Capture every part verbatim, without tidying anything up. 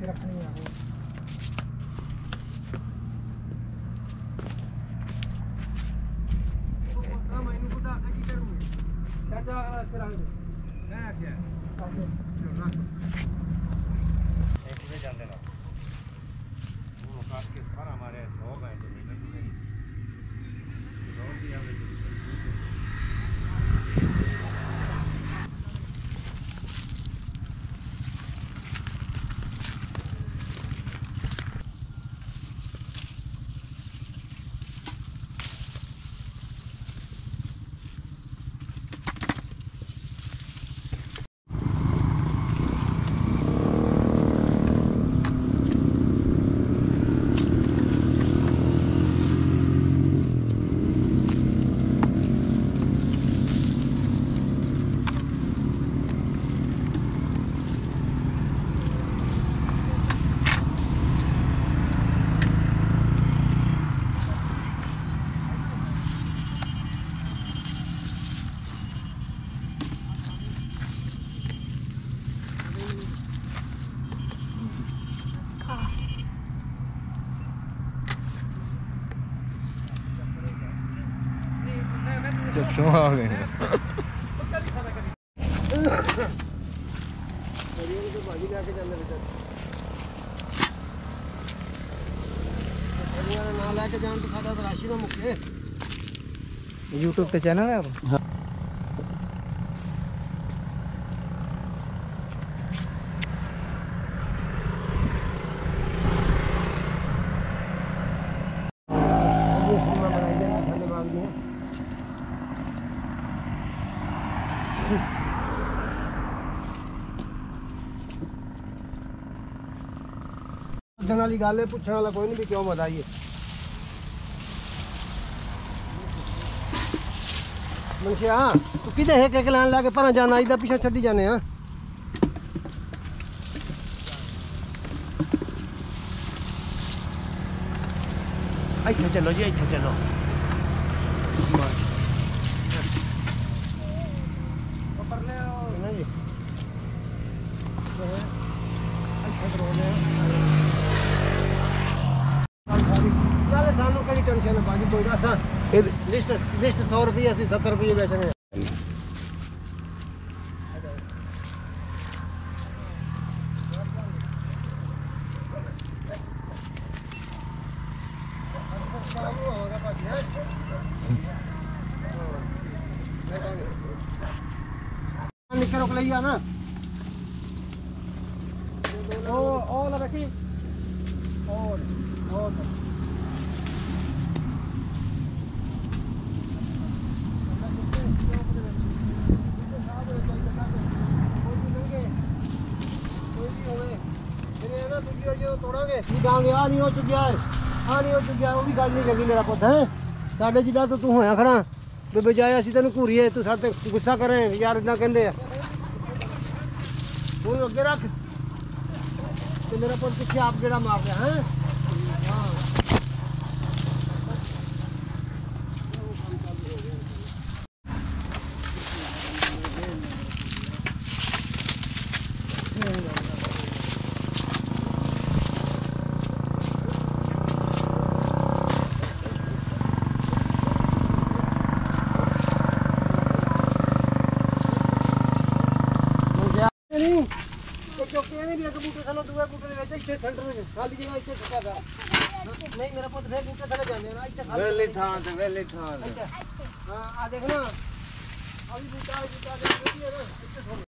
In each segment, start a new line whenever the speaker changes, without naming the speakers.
रखनी है
चश्मा आ गए
ना लैके जान तो साडा राशि ना मुक्के
यूट्यूब पे चैनल है आप
वाली गल है पूछने वाला कोई नहीं भी क्यों मत आइए मुंशिया तू किधे है के लाइन लाके पर जाना इधर पीछे छड़ी जाने हां अच्छा चलो जी अच्छा चलो ऊपर ले ना जी अच्छा तो हो सानू कई टेंशन है बाकी कोई असा लिस्ट लिस्ट सौ रुपये असि सत्तर रुपये बेचने निकल रोक लिया ना ओ ओ रखी और और तोड़ांगे आ नहीं हो चुकिया है आ नहीं हो चुकिया वो भी गल नहीं लगी मेरा पुत है साढ़े जिदा तो तू होया खड़ा तो बजाय असं तेन घूरीए तू साढ़े गुस्सा करें यार इदा कहते तू अगे रख तो मेरा पुत पिछले आप गेड़ा मार रहा है हाँ नहीं मेरा पुत फिर बूटे थले जाने ना इत्थे वेले थां ते वेले थां हां आ देख ना अभी बूटा बूटा देखी है ना इत्थे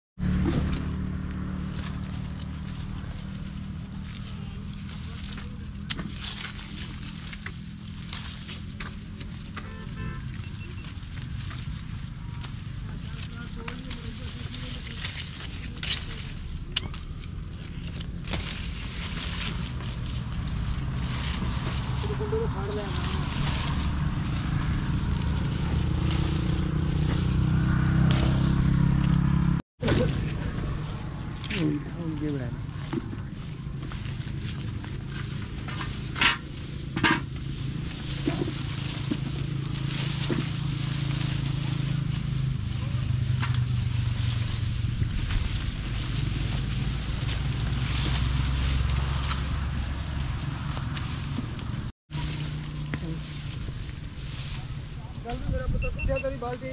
जल्दी मेरा पुत्र किथे तेरी बाल्टी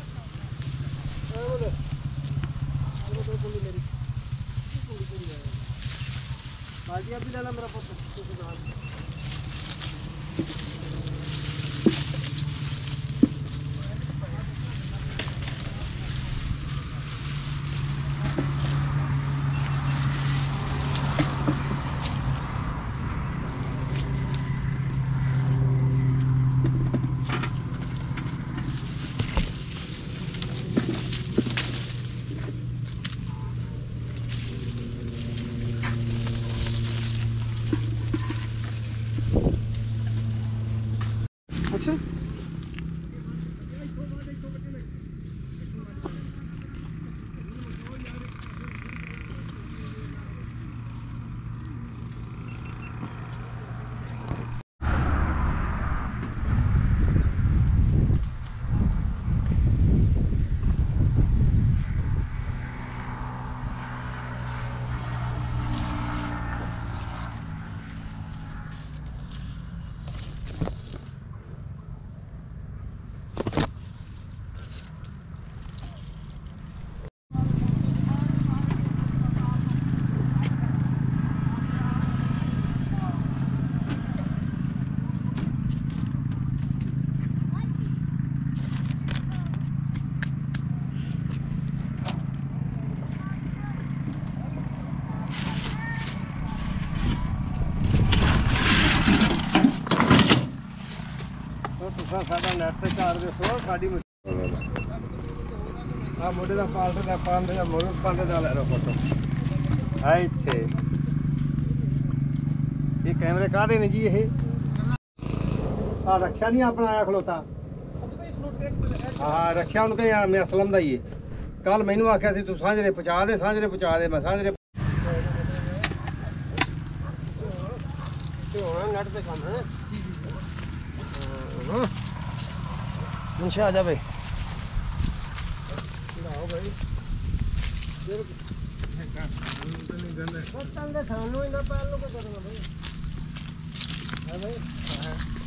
ए बोल मेरे तो कुंडी मेरी कुंडी कुंडी है बाल्टी अभी ले ला मेरा पुत्र तू तो हाथ अच्छा ਸਾਡਾ ਨੈਟ ਤੇ ਚਾਰ ਦੱਸੋ ਸਾਡੀ ਆ ਮੋਢੇ ਦਾ ਪਾਲਟ ਦਾ ਪੰਦ ਦਾ ਮੋਰ ਪੰਦ ਦਾ ਲੈ ਰੋ ਫੋਟੋ ਆ ਇੱਥੇ ਇਹ ਕੈਮਰੇ ਕਾਹਦੇ ਨੇ ਜੀ ਇਹ ਆ ਰਕਸ਼ਾ ਨਹੀਂ ਆਪਣਾ ਆਇਆ ਖਲੋਤਾ ਹਾਂ ਰਕਸ਼ਾ ਉਹਨੂੰ ਕਹੇ ਮੈਂ ਅਸਲਮ ਦਾ ਹੀ ਹੈ ਕੱਲ ਮੈਨੂੰ ਆਖਿਆ ਸੀ ਤੂੰ ਸਾਂਝਰੇ ਪਹੁੰਚਾ ਦੇ ਸਾਂਝਰੇ ਪਹੁੰਚਾ ਦੇ ਮੈਂ ਸਾਂਝਰੇ ਤੇ ਹੋਣਾ ਨੈਟ ਤੇ ਕੰਮ ਹੈ ਹਾਂ मुंशा आजा भाई लाओ भाई देर नहीं गंदा बस तंग सामने ना पाल लो को करूंगा भाई हां भाई